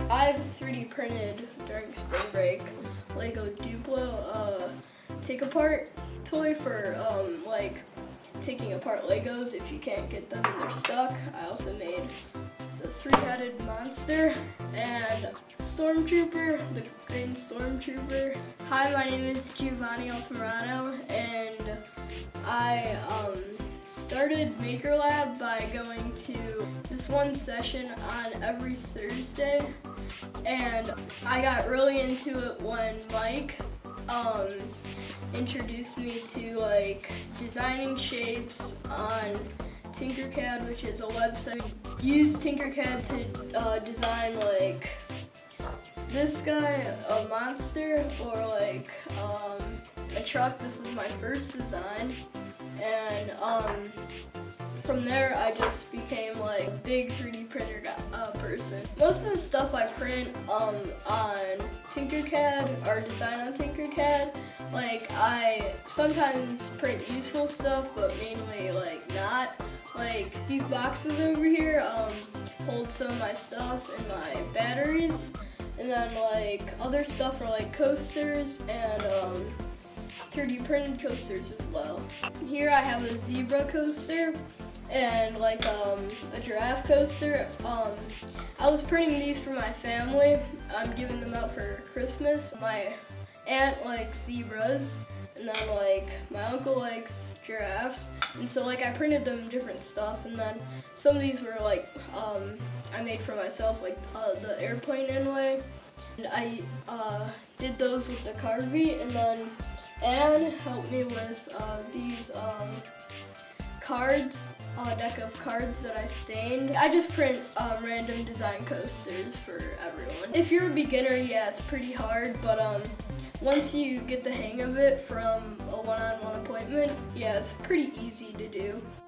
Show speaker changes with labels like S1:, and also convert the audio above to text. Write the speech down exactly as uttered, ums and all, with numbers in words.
S1: I've three D printed during spring break Lego Duplo uh, take apart toy for um, like taking apart Legos if you can't get them and they're stuck. I also made the three-headed monster and Stormtrooper, the green Stormtrooper. Hi, my name is Giovanni Altamirano, and I um, started Maker Lab by going to this one session on every Thursday, and I got really into it when Mike um, introduced me to like designing shapes on Tinkercad, which is a website. Use Tinkercad to uh, design like this guy, a monster, or like um, a truck. This is my first design, and um, from there I just became like a big three D printer guy, uh, person. Most of the stuff I print um, on Tinkercad or design on Tinkercad. Like I sometimes print useful stuff, but mainly like not. Like these boxes over here um, hold some of my stuff and my batteries, and then like other stuff are like coasters and um, three D printed coasters as well. Here I have a zebra coaster and like um, a giraffe coaster. Um, I was printing these for my family. I'm giving them out for Christmas. My aunt likes zebras, and then like my uncle likes giraffes, and so like I printed them different stuff, and then some of these were like um, I made for myself, like uh, the airplane inlay, and I uh, did those with the Carvey, and then Anne helped me with uh, these um, cards, a deck of cards that I stained. I just print um, random design coasters for everyone. If you're a beginner, yeah, it's pretty hard, but um, once you get the hang of it from a one-on-one appointment, yeah, it's pretty easy to do.